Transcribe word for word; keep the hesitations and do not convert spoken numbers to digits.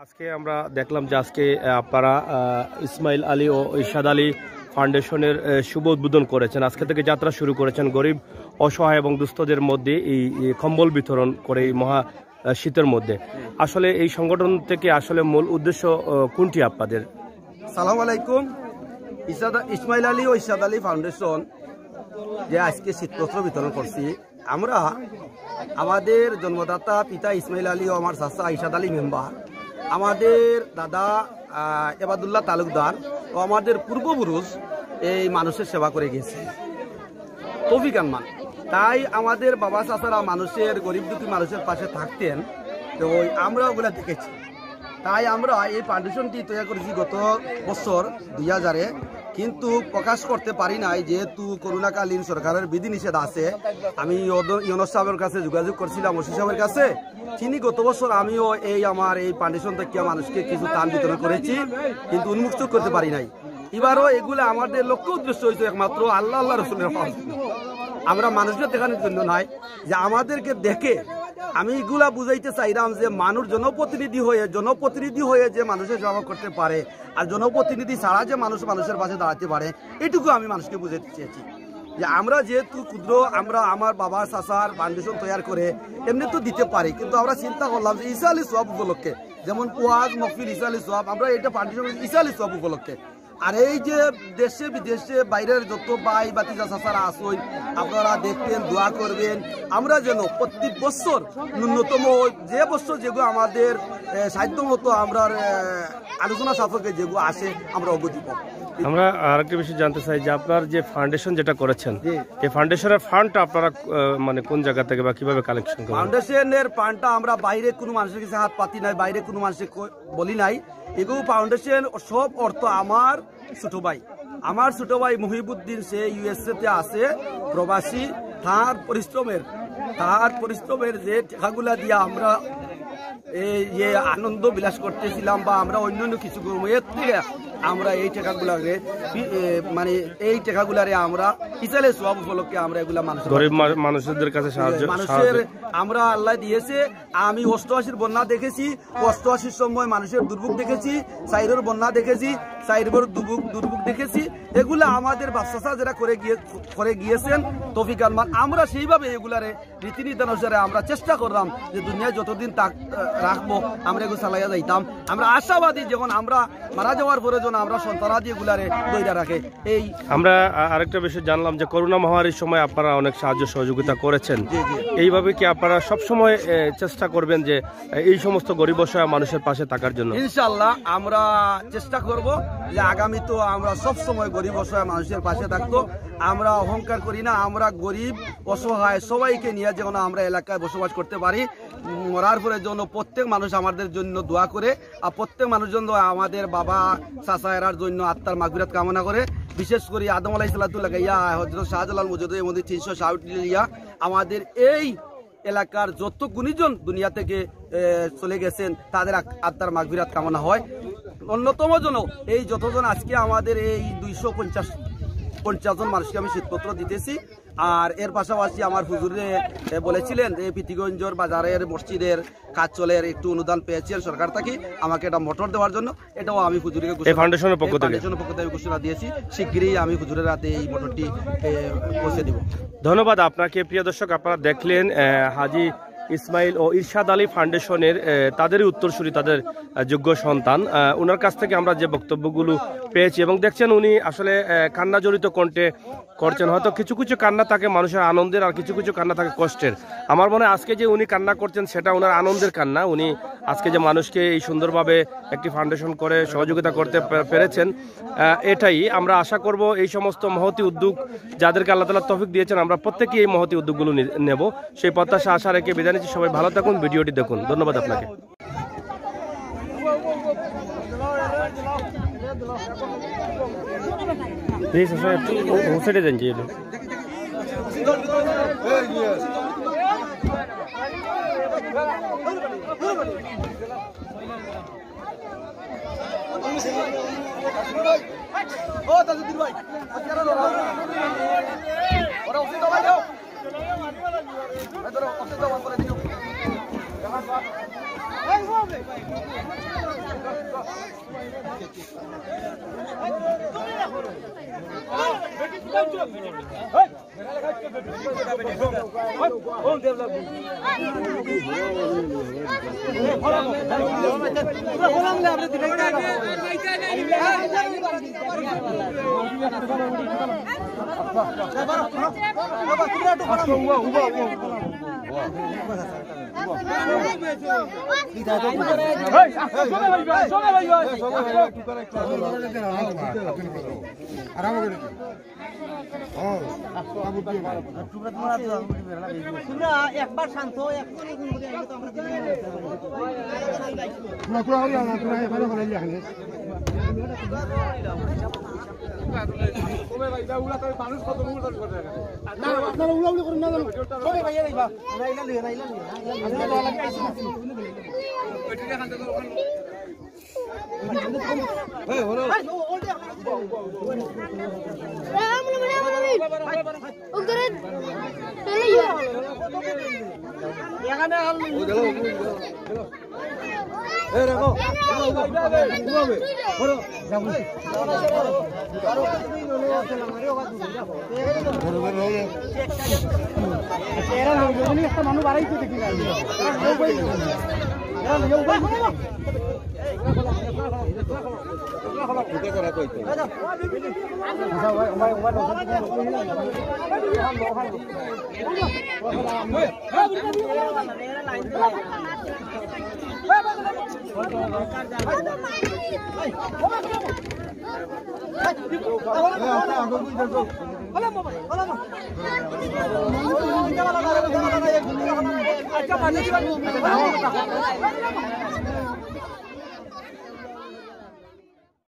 আজকে আমরা দেখলাম যে আজকে আপনারা ইসমাইল আলী ও ইরশাদ আলী ফাউন্ডেশনের শুভ উদ্বোধন করেছেন। আজকে থেকে যাত্রা শুরু করেছেন গরিব অসহায় এবং দুস্থদের মধ্যে এই কম্বল বিতরণ করে এই মহা শীতের মধ্যে। আসলে এই সংগঠন থেকে আসলে মূল উদ্দেশ্য কোনটি আপনাদের? সালাম আলাইকুম। ইসমাইল আলী ও ইরশাদ আলী ফাউন্ডেশন যে আজকে শীতবস্ত্র বিতরণ করছি, আমরা আমাদের জন্মদাতা পিতা ইসমাইল আলী ও আমার চাচা ইরশাদ আলী মেম্বার, আমাদের দাদা এবাদুল্লাহ তালুকদার ও আমাদের পূর্বপুরুষ এই মানুষের সেবা করে গেছে তৌফিক আনমান। তাই আমাদের বাবা চাচারা মানুষের গরিব দুঃখী মানুষের পাশে থাকতেন, তো ওই আমরা ওগুলা দেখেছি। তাই আমরা এই ফাউন্ডেশনটি তৈরি করেছি গত বছর দুই হাজারে, কিন্তু প্রকাশ করতে পারি নাই যেহেতু করোনাকালীন সরকারের বিধিনিষেধ আছে। আমি ইউনুস সাহেবের কাছে যোগাযোগ করছিলাম, ওসি সাহেবের কাছে। তিনি গত বছর আমিও এই আমার এই ফাউন্ডেশন থেকে মানুষকে কিছু দান বিতরণ করেছি, কিন্তু উন্মুক্ত করতে পারি নাই। এবারও এগুলো আমাদের লক্ষ্য উদ্দেশ্য হয়েছে একমাত্র আল্লাহ আল্লাহ রসুলের পাওয়ার জন্য। আমরা মানুষকে দেখানোর জন্য নয়, যে আমাদেরকে দেখে আমি এগুলা বুঝাইতে চাইলাম যে মানুষ জনপ্রতিনিধি হয়ে জনপ্রতিনিধি হয়ে যে মানুষের সেবা করতে পারে, আর জনপ্রতিনিধি ছাড়া যে মানুষ মানুষের পাশে দাঁড়াতে পারে, এটুকু আমি মানুষকে বুঝাইতে চেয়েছি। যে আমরা যেহেতু ক্ষুদ্র, আমরা আমার বাবা চাচার ফাউন্ডেশন তৈরি করে এমনি তো দিতে পারি, কিন্তু আমরা চিন্তা করলাম যে ঈসা আলী সোয়াব উপলক্ষে, যেমন ওয়াজ মহফিল ঈসা আলী সোয়াব, আমরা এটা ফাউন্ডেশন ঈসা আলী সোয়াব উপলক্ষে। আর এই যে দেশে বিদেশে বাইরের যত ভাই বাতিজা চাচারা আসুন, আপনারা দেখবেন, দোয়া করবেন, আমরা যেন প্রত্যেক বছর ন্যূনতম যে বছর যেগুলো আমাদের সাধ্য মতো আমরা আলোচনা সাপেক্ষে যেগুলো আসে আমরা অবধি পাবো। আমরা আরেকটা বিষয় জানতে চাই যে আপনার যে ফাউন্ডেশন যেটা করেছেন, এই ফাউন্ডেশনের ফান্ডটা আপনারা মানে কোন জায়গা থেকে বা কিভাবে কালেকশন করেন? ফাউন্ডেশনের ফান্ডটা আমরা বাইরে কোনো মানুষের কাছে হাত পাতি নাই, বাইরে কোনো মানুষের বলি নাই। এগুলো ফাউন্ডেশন সব অর্থ আমার ছোট ভাই, আমার ছোট ভাই মুহিবুদ্দিন, সে ইউএসএ তে আছে প্রবাসী। তার পরিশ্রমের তার পরিশ্রমের যে টাকাগুলা দিয়ে আমরা এই যে আনন্দ বিলাস করতেছিলাম বা আমরা অন্যান্য কিছু এর থেকে আমরা এই টাকাগুলাকে মানে এই টাকাগুলারে আমরা ইসালে সব উপলক্ষে আমরা এগুলা মানুষ গরিব মানুষদের কাছে সাহায্য মানুষের আমরা আল্লাহ দিয়েছে। আমি অষ্টআশির বন্যা দেখেছি, অষ্টআশির সময় মানুষের দুর্ভোগ দেখেছি, সাইরের বন্যা দেখেছি, সাইরের দুর্ভোগ দুর্ভোগ দেখেছি। এগুলা আমাদের বাচ্চা যারা করে গিয়ে করে গিয়েছেন তৌফিক আনমান, আমরা সেইভাবে এগুলারে রীতিনীতি অনুসারে আমরা চেষ্টা করলাম যে দুনিয়ায় যতদিন তাক রাখবো আমরা এগুলো চালাইয়া যাইতাম। আমরা আশাবাদী যখন আমরা মারা যাওয়ার পরে যেন আমরা সন্তানাদি এগুলারে দইরা রাখে। এই আমরা আরেকটা বিষয় জানলাম যে করোনা মহামারীর সময় আপনারা অনেক সাহায্য সহযোগিতা করেছেন, এইভাবে কি আপনারা সবসময় চেষ্টা করবেন যে এই সমস্ত গরিব অসহায় মানুষের পাশে থাকার জন্য? ইনশাআল্লাহ আমরা চেষ্টা করব যে আগামী তো আমরা সব সময় গরিব অসহায় মানুষের পাশে থাকবো। আমরা অহংকার করি না, আমরা গরিব অসহায় সবাইকে নিয়ে যেন আমরা এলাকায় বসবাস করতে পারি। মরার পরে যেন প্রত্যেক মানুষ আমাদের জন্য দোয়া করে, আর প্রত্যেক মানুষ যেন আমাদের বাবা চাচা এরার জন্য আত্মার মাগফিরাত কামনা করে। বিশেষ করে আদম আলাইহিস সালাতুল্লাহ ইয়া হযরত শাহজালাল মুজাদ্দিদের মধ্যে তিনশো ষাটটি ইয়া আমাদের এই এলাকার যত গুণীজন দুনিয়া থেকে চলে গেছেন তাদের আত্মার মাগফিরাত কামনা হয়। অন্যতম জন এই যতজন আজকে আমাদের এই দুইশো পঞ্চাশ পঞ্চাশ জন মানুষকে আমি শীতপত্র দিতেছি। আর এর পাশাপাশি আমার হুজুরে বলেছিলেন এই পিতিগঞ্জের বাজারের মসজিদের কাজ চলে একটু অনুদান পেয়েছেন সরকার থেকে আমাকে এটা মোটর দেওয়ার জন্য, এটাও আমি হুজুরকে ফাউন্ডেশনের পক্ষ থেকে ঘোষণা দিয়েছি। শীঘ্রই আমি হুজুরের হাতে এই মোটরটি পৌঁছে দিব। ধন্যবাদ আপনাকে। প্রিয় দর্শক, আপনারা দেখলেন হাজী ইসমাইল ও ইরশাদ আলী ফাউন্ডেশনের তাদেরই উত্তরসূরি, তাদের যোগ্য সন্তান। ওনার কাছ থেকে আমরা যে বক্তব্যগুলো পেয়েছি এবং দেখছেন উনি আসলে কান্না জড়িত কণ্ঠে করছেন। হয়তো কিছু কিছু কান্না থাকে মানুষের আনন্দের, আর কিছু কিছু কান্না থাকে কষ্টের। আমার মনে হয় আজকে যে উনি কান্না করছেন সেটা ওনার আনন্দের কান্না। উনি আজকে যে মানুষকে এই সুন্দরভাবে একটি ফাউন্ডেশন করে সহযোগিতা করতে পেরেছেন, এটাই আমরা আশা করব এই সমস্ত মহতি উদ্যোগ যাদেরকে আল্লাহ তাআলা তৌফিক দিয়েছেন আমরা প্রত্যেকেই এই মহতি উদ্যোগগুলো নেব, সেই প্রত্যাশা আশা রেখে বিদায় নিচ্ছি। সবাই ভালো থাকুন, ভিডিওটি দেখুন। ধন্যবাদ আপনাকে। প্লিজ ওসাইডে যান। ও একবার শান্ত একটা মানুষ বাড়াইতে দেখি আচ্ছা